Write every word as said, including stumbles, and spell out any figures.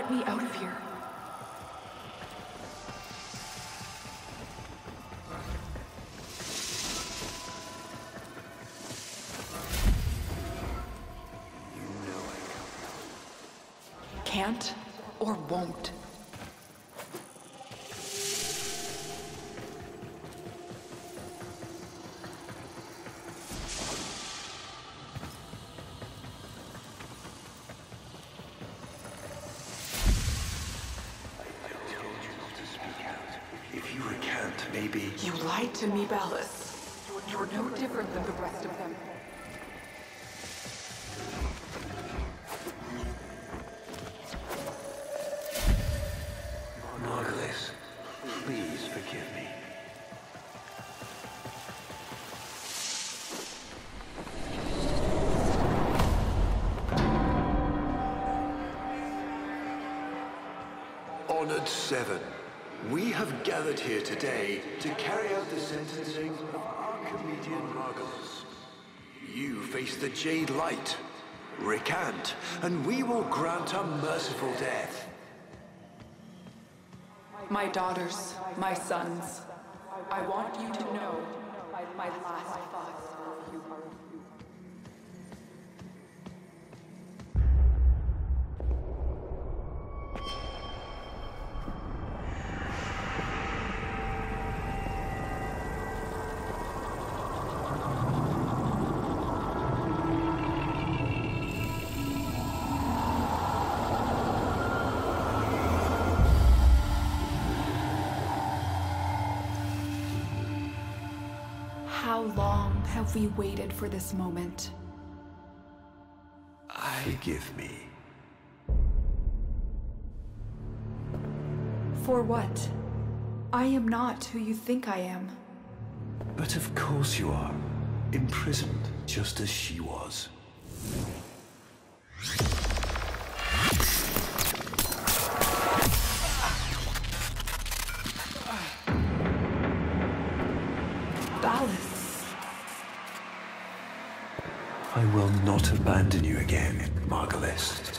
get me out of here. Can't or won't. Maybe. You lied to me, Ballas. You're no different than the rest of them. Margulis, please forgive me. Honored Seven, we have gathered here today to carry out the sentencing of Archimedean Margulis. You face the Jade Light. Recant, and we will grant a merciful death. My daughters, my sons, I want you to know my last thoughts of you are of you. How long have we waited for this moment? Forgive me. For what? I am not who you think I am. But of course you are. Imprisoned, just as she was. Ballas. I will not abandon you again, Margulis.